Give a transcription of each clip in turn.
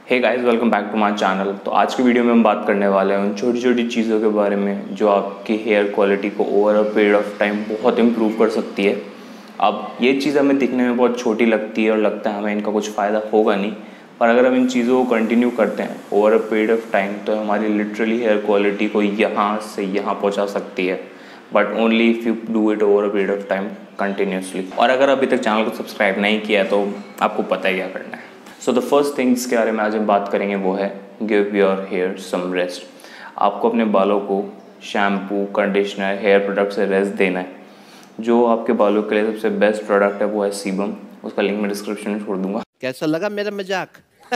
Hey guys, welcome back to my channel. तो आज की वीडियो में हम बात करने वाले हैं उन छोटी छोटी चीज़ों के बारे में जो आपकी हेयर क्वालिटी को over a period of time बहुत इम्प्रूव कर सकती है। अब ये चीज़ हमें दिखने में बहुत छोटी लगती है और लगता है हमें इनका कुछ फ़ायदा होगा नहीं, पर अगर हम इन चीज़ों को कंटिन्यू करते हैं over a period of time तो हमारी लिटरली हेयर क्वालिटी को यहाँ से यहाँ पहुँचा सकती है, but only if you do it over a period of time continuously. और अगर अभी तक चैनल को सब्सक्राइब नहीं किया तो आपको पता ही क्या करना है। सो द फर्स्ट थिंग्स के बारे में आज हम बात करेंगे वो है give your hair some rest. आपको अपने बालों को शैम्पू, कंडीशनर, हेयर प्रोडक्ट से रेस्ट देना है। जो आपके बालों के लिए सबसे बेस्ट प्रोडक्ट है वो है सीबम। उसका लिंक मैं डिस्क्रिप्शन में छोड़ दूंगा। कैसा लगा मेरा मजाक?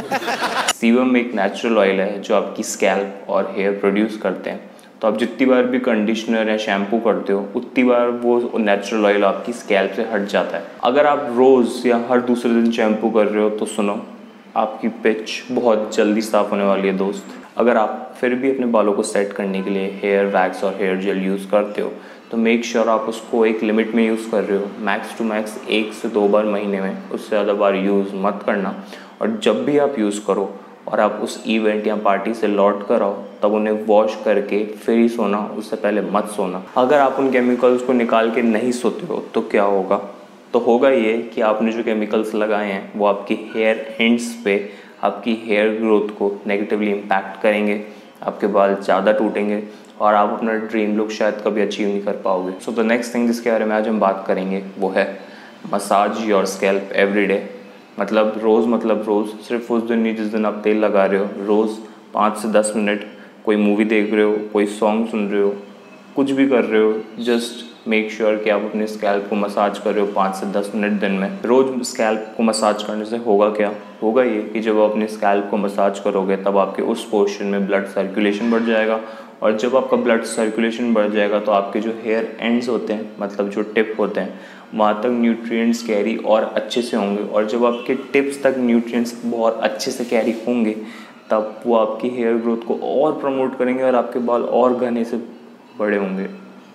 सीबम एक नेचुरल ऑयल है जो आपकी स्कैल्प और हेयर प्रोड्यूस करते हैं। तो आप जितनी बार भी कंडीशनर या शैम्पू करते हो उतनी बार वो नेचुरल ऑयल आपकी स्कैल्प से हट जाता है। अगर आप रोज़ या हर दूसरे दिन शैम्पू कर रहे हो तो सुनो, आपकी पिच बहुत जल्दी साफ़ होने वाली है दोस्त। अगर आप फिर भी अपने बालों को सेट करने के लिए हेयर वैक्स और हेयर जेल यूज़ करते हो तो मेक श्योर आप उसको एक लिमिट में यूज़ कर रहे हो। मैक्स टू मैक्स 1 से 2 बार महीने में, उससे ज़्यादा बार यूज़ मत करना। और जब भी आप यूज़ करो और आप उस इवेंट या पार्टी से लौट कर आओ तब उन्हें वॉश करके फिर ही सोना, उससे पहले मत सोना। अगर आप उन केमिकल्स को निकाल के नहीं सोते हो तो क्या होगा? तो होगा ये कि आपने जो केमिकल्स लगाए हैं वो आपकी हेयर एंड्स पे आपकी हेयर ग्रोथ को नेगेटिवली इम्पैक्ट करेंगे। आपके बाल ज़्यादा टूटेंगे और आप अपना ड्रीम लुक शायद कभी अचीव नहीं कर पाओगे। सो द नेक्स्ट थिंग जिसके बारे में आज हम बात करेंगे वो है massage your scalp every day. मतलब रोज़ सिर्फ उस दिन नहीं जिस दिन आप तेल लगा रहे हो। रोज़ 5 से 10 मिनट कोई मूवी देख रहे हो, कोई सॉन्ग सुन रहे हो, कुछ भी कर रहे हो, जस्ट मेक श्योर कि आप अपने स्कैल्प को मसाज कर रहे हो 5 से 10 मिनट दिन में। रोज़ स्कैल्प को मसाज करने से होगा क्या? होगा ये कि जब आप अपने स्कैल्प को मसाज करोगे तब आपके उस पोर्शन में ब्लड सर्कुलेशन बढ़ जाएगा, और जब आपका ब्लड सर्कुलेशन बढ़ जाएगा तो आपके जो हेयर एंड्स होते हैं, मतलब जो टिप होते हैं, वहाँ तक न्यूट्रिएंट्स कैरी और अच्छे से होंगे। और जब आपके टिप्स तक न्यूट्रिएंट्स बहुत अच्छे से कैरी होंगे तब वो आपकी हेयर ग्रोथ को और प्रमोट करेंगे और आपके बाल और घने से बड़े होंगे।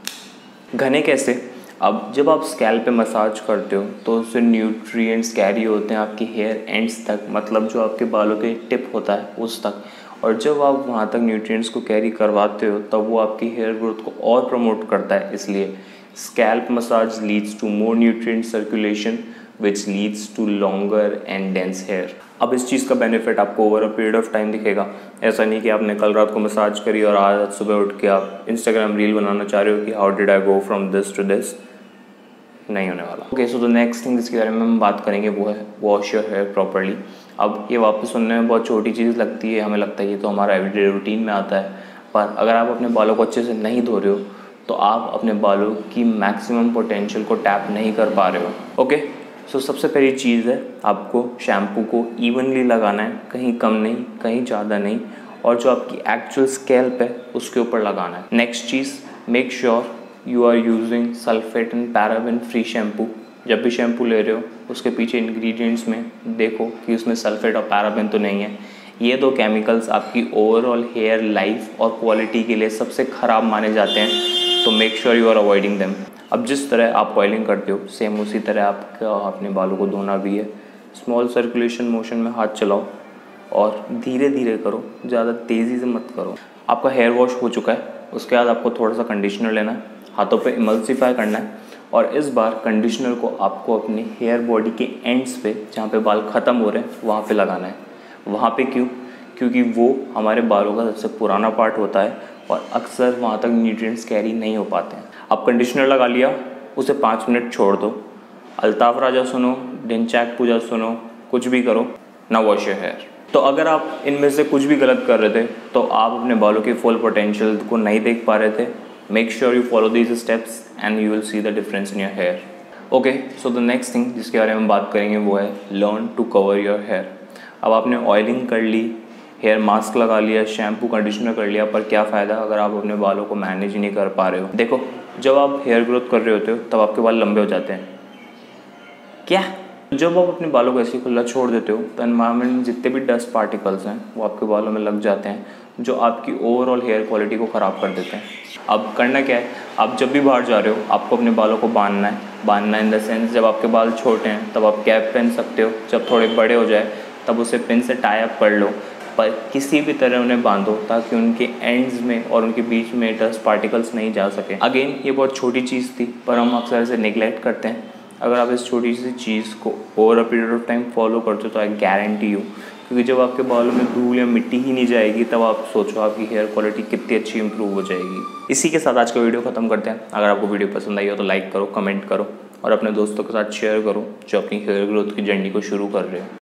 घने कैसे? अब जब आप स्कैल्प पे मसाज करते हो तो उससे न्यूट्रिएंट्स कैरी होते हैं आपकी हेयर एंड्स तक, मतलब जो आपके बालों के टिप होता है उस तक। और जब आप वहाँ तक न्यूट्रिएंट्स को कैरी करवाते हो तब वो आपकी हेयर ग्रोथ को और प्रमोट करता है। इसलिए scalp massage leads to more nutrient circulation which leads to longer and dense hair. अब इस चीज़ का बेनिफिट आपको over a period of time दिखेगा। ऐसा नहीं कि आपने कल रात को मसाज करी और आज सुबह उठ के आप इंस्टाग्राम रील बनाना चाह रहे हो कि how did I go from this to this. नहीं होने वाला। Okay, so the next thing जिसके बारे में हम बात करेंगे वो है वॉश योर हेयर प्रॉपर्ली। अब ये वापस सुनने में बहुत छोटी चीज़ लगती है, हमें लगता है ये तो हमारा एवरीडे रूटीन में आता है, पर अगर आप अपने बालों को अच्छे से नहीं धो रहे हो तो आप अपने बालों की मैक्सिमम पोटेंशियल को टैप नहीं कर पा रहे हो। ओके, सो सबसे पहली चीज़ है आपको शैम्पू को इवनली लगाना है, कहीं कम नहीं, कहीं ज़्यादा नहीं, और जो आपकी एक्चुअल स्कैल्प है उसके ऊपर लगाना है। नेक्स्ट चीज़, make sure you are using sulphate and paraben free shampoo. जब भी शैम्पू ले रहे हो उसके पीछे इंग्रेडिएंट्स में देखो कि उसमें सल्फेट और पैराबेन तो नहीं है। ये 2 केमिकल्स आपकी ओवरऑल हेयर लाइफ और क्वालिटी के लिए सबसे ख़राब माने जाते हैं, तो make sure you are avoiding them. अब जिस तरह आप ऑयलिंग करते हो सेम उसी तरह आपका अपने बालों को धोना भी है। स्मॉल सर्कुलेशन मोशन में हाथ चलाओ और धीरे धीरे करो, ज़्यादा तेज़ी से मत करो। आपका हेयर वॉश हो चुका है, उसके बाद आपको थोड़ा सा कंडीशनर लेना है, हाथों पे इमल्सिफाई करना है, और इस बार कंडीशनर को आपको अपने हेयर बॉडी के एंड्स पे जहाँ पे बाल ख़त्म हो रहे हैं वहाँ पे लगाना है। वहाँ पे क्यों? क्योंकि वो हमारे बालों का सबसे पुराना पार्ट होता है और अक्सर वहाँ तक न्यूट्रिएंट्स कैरी नहीं हो पाते हैं। अब कंडीशनर लगा लिया, उसे 5 मिनट छोड़ दो। अल्ताफ राजा सुनो, ढिंचैक पूजा सुनो, कुछ भी करो, ना वॉश योर हेयर। तो अगर आप इनमें से कुछ भी गलत कर रहे थे तो आप अपने बालों की फुल पोटेंशियल को नहीं देख पा रहे थे। Make sure you follow these steps and you will see the difference in your hair. Okay, so the next thing जिसके बारे में हम बात करेंगे वो है learn to cover your hair. अब आपने ऑयलिंग कर ली, हेयर मास्क लगा लिया, शैम्पू कंडीशनर कर लिया, पर क्या फ़ायदा अगर आप अपने बालों को मैनेज ही नहीं कर पा रहे हो। देखो, जब आप हेयर ग्रोथ कर रहे होते हो तब आपके बाल लंबे हो जाते हैं। क्या? जब आप अपने बालों को ऐसे खुला छोड़ देते हो तो एनवायरनमेंट में जितने भी डस्ट पार्टिकल्स हैं वो आपके बालों में लग जाते हैं, जो आपकी ओवरऑल हेयर क्वालिटी को ख़राब कर देते हैं। अब करना क्या है, आप जब भी बाहर जा रहे हो आपको अपने बालों को बांधना है इन द सेंस जब आपके बाल छोटे हैं तब आप कैप पहन सकते हो, जब थोड़े बड़े हो जाए तब उसे पिन से टाई अप कर लो, पर किसी भी तरह उन्हें बांधो ताकि उनके एंड्स में और उनके बीच में डस्ट पार्टिकल्स नहीं जा सके। अगेन ये बहुत छोटी चीज़ थी, पर हम अक्सर इसे निगलेक्ट करते हैं। अगर आप इस छोटी सी चीज़ को over a period of time follow करते हो तो आई गारंटी यू, क्योंकि जब आपके बालों में धूल या मिट्टी ही नहीं जाएगी तब आप सोचो आपकी हेयर क्वालिटी कितनी अच्छी इंप्रूव हो जाएगी। इसी के साथ आज का वीडियो ख़त्म करते हैं। अगर आपको वीडियो पसंद आई हो तो लाइक करो, कमेंट करो और अपने दोस्तों के साथ शेयर करो जो अपनी हेयर ग्रोथ की जर्नी को शुरू कर रहे हो।